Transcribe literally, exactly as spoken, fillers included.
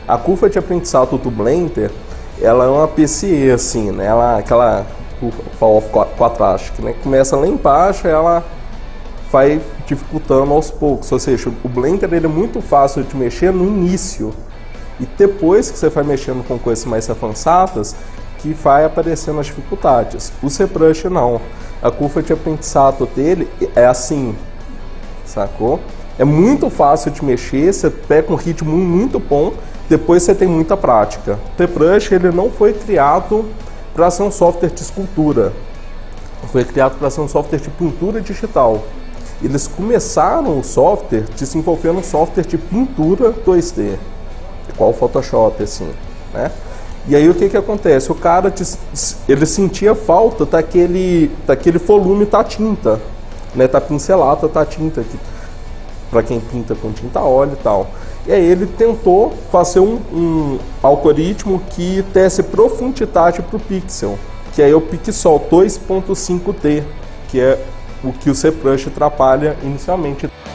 a curva de aprendizado do Blender, ela é uma P C E, assim, né? Ela, aquela curva quadrada, né? Começa lá embaixo, ela vai dificultando aos poucos. Ou seja, o Blender ele é muito fácil de mexer no início. E depois que você vai mexendo com coisas mais avançadas, que vai aparecendo as dificuldades. O ZBrush não. A curva de aprendizado dele é assim, sacou? É muito fácil de mexer, você pega um ritmo muito bom, depois você tem muita prática. O ZBrush ele não foi criado para ser um software de escultura. Foi criado para ser um software de pintura digital. Eles começaram o software desenvolvendo um software de pintura dois D. Igual o Photoshop, assim, né? E aí o que que acontece? O cara, ele sentia falta daquele, daquele volume da tinta, né? Da pincelada da tinta, para quem pinta com tinta óleo e tal. E aí ele tentou fazer um, um algoritmo que desse profundidade para o pixel, que é o Pixel dois ponto cinco D, que é o que o ZBrush trabalha inicialmente.